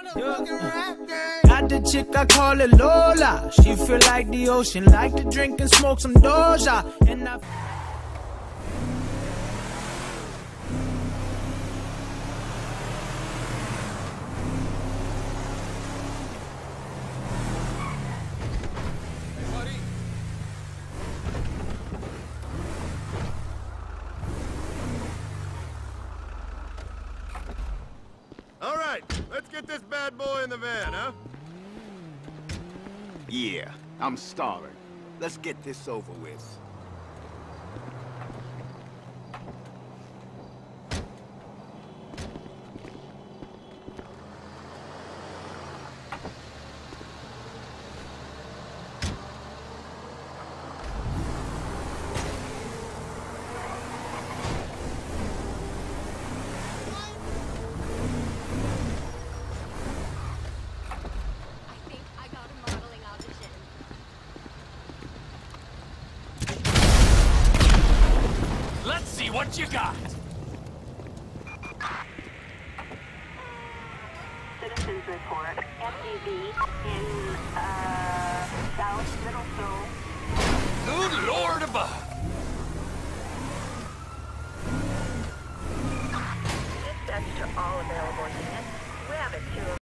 Got the chick, I call it Lola. She feel like the ocean, like to drink and smoke some Doja. And I All right, let's get this bad boy in the van, huh? Yeah, I'm starving. Let's get this over with. Let's see what you got. Citizens report FDV in South Middle Seoul. Good Lord above. Dispatch to all available units. We have it to